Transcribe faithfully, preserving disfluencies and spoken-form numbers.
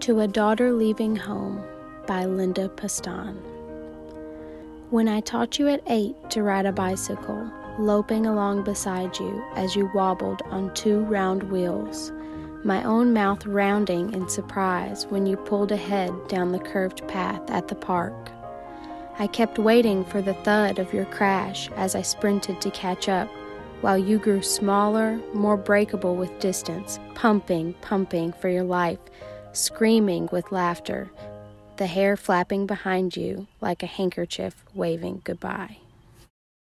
To a Daughter Leaving Home by Linda Pastan. When I taught you at eight to ride a bicycle, loping along beside you as you wobbled on two round wheels, my own mouth rounding in surprise when you pulled ahead down the curved path at the park. I kept waiting for the thud of your crash as I sprinted to catch up, while you grew smaller, more breakable with distance, pumping, pumping for your life, screaming with laughter, the hair flapping behind you like a handkerchief waving goodbye.